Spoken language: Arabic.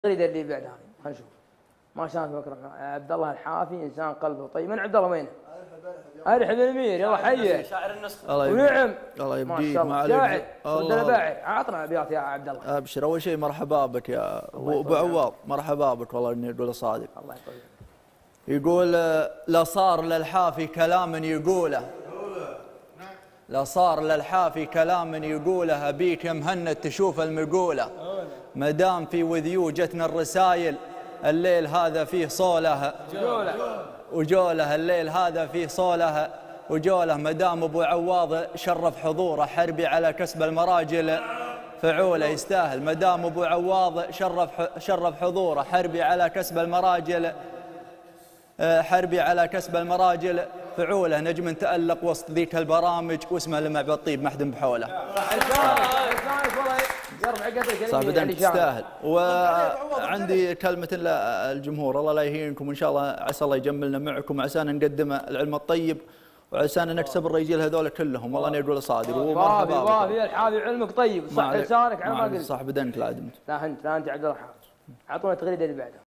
التغريده اللي بعدها خلينا نشوف. ما شاء الله بكره عبد الله الحافي انسان قلبه طيب. من عبد الله وينه؟ ارحب الامير يلا حيه. شاعر النسخه. ونعم الله يبقيك. ما شاء الله شاعر ودنا باعر. عطنا ابيات يا عبد الله. ابشر. اول شيء مرحبا بك يا ابو عواض، مرحبا بك والله اني اقول صادق. الله يطول. يقول لا صار للحافي كلام يقوله، لا صار للحافي كلام يقوله، ابيك يا مهند تشوف المقوله. ما دام في وذيو جتنا الرسايل الليل هذا فيه صوله وجوله، الليل هذا فيه صوله وجوله. ما دام ابو عواض شرف حضوره، حربي على كسب المراجل فعوله يستاهل. ما دام ابو عواض شرف حضوره، حربي على كسب المراجل، حربي على كسب المراجل فعوله. نجم تألق وسط ذيك البرامج واسمه لمع بالطيب محدم بحوله. صعب بدنا تستاهل. وعندي كلمة للجمهور، الله لا يهينكم وإن شاء الله عسى الله يجملنا معكم، عسانا نقدم العلم الطيب وعسانا نكسب الرجال هذول كلهم. والله أنا أقول صادق ومرحبا. وافي الحافي علمك طيب صح لسانك على ما قلت. صح بدنك لا عدمت. لا انت عبد الله الحافي. اعطونا التغريده اللي بعدها.